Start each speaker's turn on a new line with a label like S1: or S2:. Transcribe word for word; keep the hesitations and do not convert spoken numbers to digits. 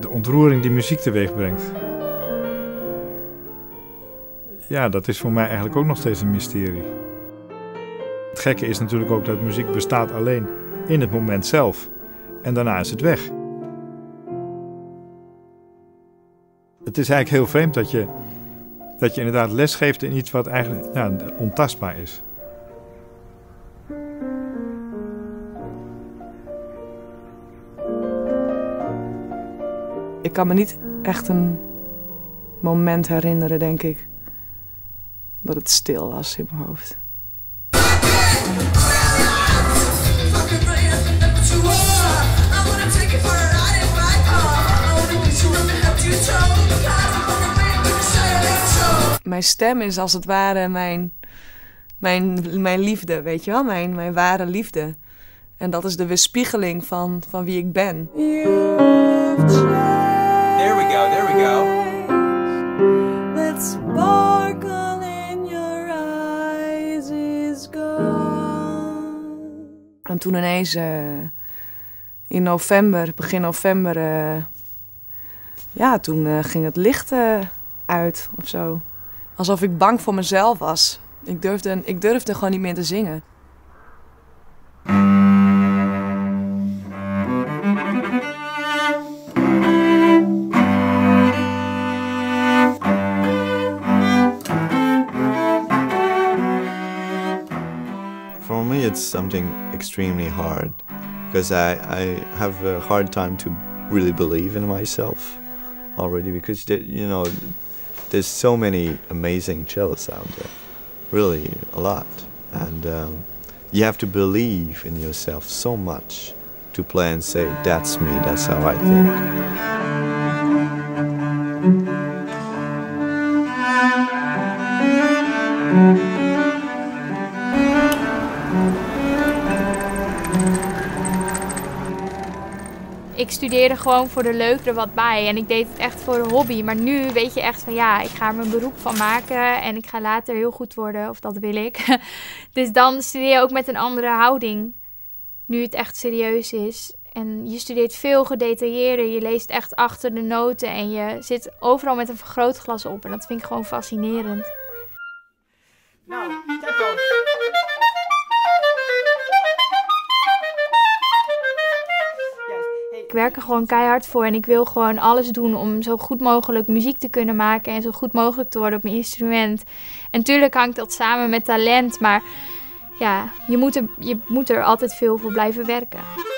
S1: ontroering die muziek teweeg brengt. Ja, dat is voor mij eigenlijk ook nog steeds een mysterie. Het gekke is natuurlijk ook dat muziek bestaat alleen in het moment zelf. En daarna is het weg. Het is eigenlijk heel vreemd dat je, dat je inderdaad les geeft in iets wat eigenlijk ja, ontastbaar is.
S2: Ik kan me niet echt een moment herinneren, denk ik, dat het stil was in mijn hoofd. Mijn stem is als het ware mijn, mijn, mijn liefde, weet je wel? Mijn, mijn ware liefde. En dat is de weerspiegeling van, van wie ik ben.
S3: There we go, there we go.
S2: That sparkle in your eyes is gone. En toen ineens uh, in november, begin november, uh, ja, toen uh, ging het licht uh, uit of zo. Alsof ik bang voor mezelf was. Ik durfde, ik durfde gewoon niet meer te zingen.
S4: For me, it's something extremely hard because I, I have a hard time to really believe in myself already because, you know, there's so many amazing cellists out there, really a lot. And um, you have to believe in yourself so much to play and say, that's me, that's how I think.
S5: Ik studeerde gewoon voor de leuk er wat bij en ik deed het echt voor de hobby. Maar nu weet je echt van ja, ik ga er mijn beroep van maken en ik ga later heel goed worden, of dat wil ik. Dus dan studeer je ook met een andere houding, nu het echt serieus is. En je studeert veel gedetailleerder, je leest echt achter de noten en je zit overal met een vergrootglas op. En dat vind ik gewoon fascinerend.
S3: Nou, tempo.
S5: Ik werk er gewoon keihard voor en ik wil gewoon alles doen om zo goed mogelijk muziek te kunnen maken en zo goed mogelijk te worden op mijn instrument. En natuurlijk hangt dat samen met talent, maar ja, je moet er, je moet er altijd veel voor blijven werken.